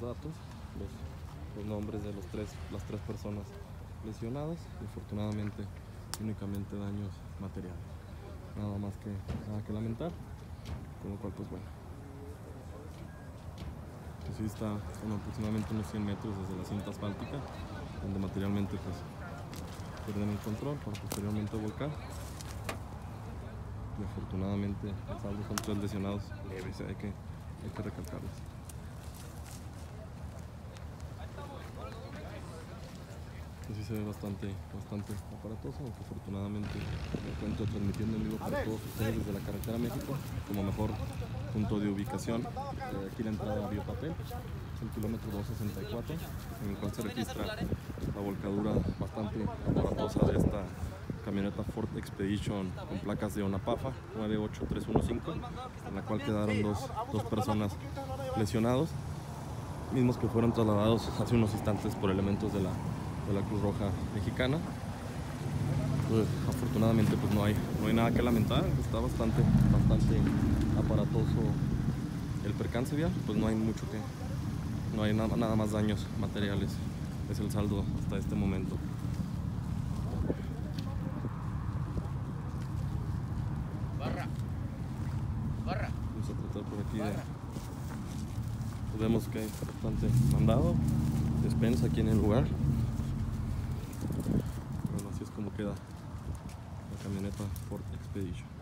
datos, los nombres de las tres personas lesionadas y afortunadamente únicamente daños materiales. Nada que lamentar, con lo cual pues bueno. Pues sí está aproximadamente unos 100 metros desde la cinta asfáltica, donde materialmente pues pierden el control para posteriormente volcar. Y afortunadamente el saldo son 3 lesionados leves, hay que recalcarlos. Pues sí se ve bastante aparatoso, aunque afortunadamente me encuentro transmitiendo en vivo para todos ustedes desde la carretera México como mejor punto de ubicación. Aquí la entrada a Biopapel es el kilómetro 264, en el cual se registra la volcadura bastante aparatosa de esta camioneta Ford Expedition con placas de ONAPAFA 98315, en la cual quedaron dos personas lesionados, mismos que fueron trasladados hace unos instantes por elementos de la Cruz Roja Mexicana. Pues, afortunadamente pues no hay nada que lamentar, está bastante aparatoso el percance vial, pues no hay nada más daños materiales, es el saldo hasta este momento. Vamos a tratar por aquí pues vemos que hay bastante mandado, despensa aquí en el lugar. Bueno, así es como queda la camioneta Ford Expedition.